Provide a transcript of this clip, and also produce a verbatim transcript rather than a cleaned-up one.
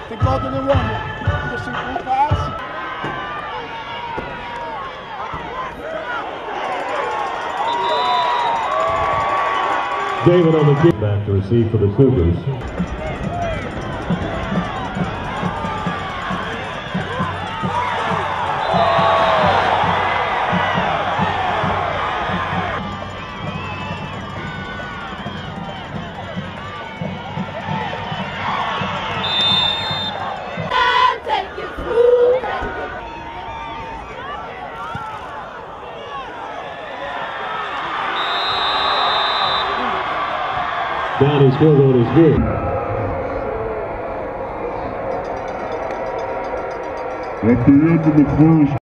They go to the one. Just a good pass. David on the kick back to receive for the Cougars. Down his field goal is good. At the end of the first